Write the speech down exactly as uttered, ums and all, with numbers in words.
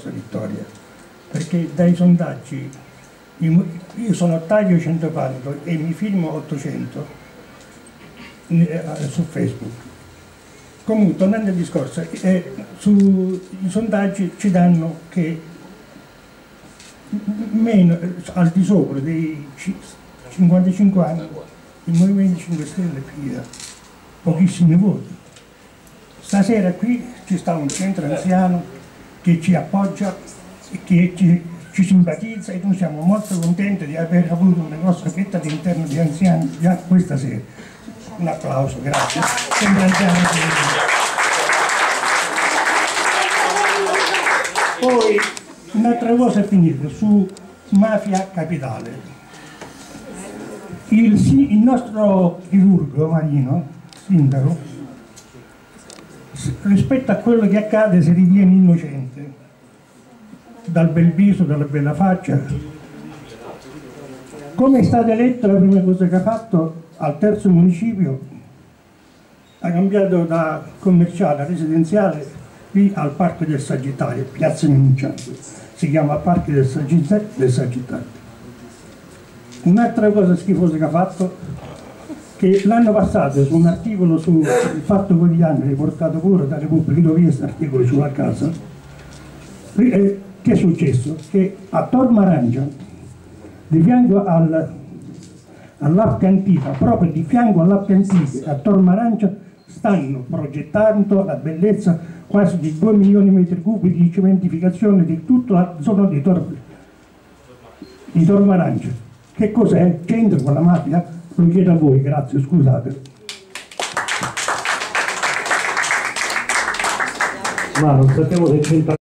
discorso, Vittoria, perché dai sondaggi, io sono taglio centoquattro e mi filmo ottocento su Facebook. Comunque, tornando al discorso, eh, sui sondaggi ci danno che meno, al di sopra dei cinquantacinque anni il Movimento cinque Stelle piglia pochissimi voti. Stasera qui ci sta un centro anziano che ci appoggia e che ci, ci simpatizza, e noi siamo molto contenti di aver avuto una grossa fetta all'interno di anziani già questa sera. Un applauso, grazie. Sempre anziano. Poi un'altra cosa è finita su Mafia Capitale. Il, il nostro chirurgo Marino, sindaco, rispetto a quello che accade si ritiene innocente, dal bel viso, dalla bella faccia. Come è stato eletto, la prima cosa che ha fatto al terzo municipio ha cambiato da commerciale a residenziale qui al Parco del Sagittario, piazza Minciato, si chiama Parco del Sagittario, del Sagittario. Un'altra cosa schifosa che ha fatto, che l'anno passato su un articolo sul Fatto Quotidiano riportato pure da Repubblica, dove è questo articolo sulla casa, eh, che è successo? Che a Tor Marangia, di fianco al, all'Acqua Antica, proprio di fianco all'Acqua Antica, a Tor Marangia, stanno progettando la bellezza quasi di due milioni di metri cubi di cementificazione di tutta la zona di Tor, di Tor Marangia. Che cos'è? C'entra con la mafia? Lo chiedo a voi, grazie, scusate. Ma non sappiamo se c'entra